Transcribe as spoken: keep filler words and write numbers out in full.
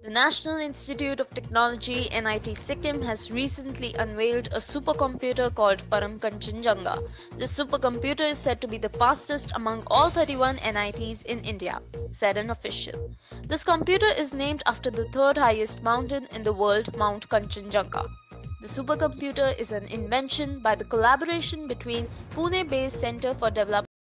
The National Institute of Technology N I T Sikkim has recently unveiled a supercomputer called Param Kanchenjunga. This supercomputer is said to be the fastest among all thirty-one N I Ts in India, said an official. This computer is named after the third highest mountain in the world, Mount Kanchenjunga. The supercomputer is an invention by the collaboration between Pune-based Center for Development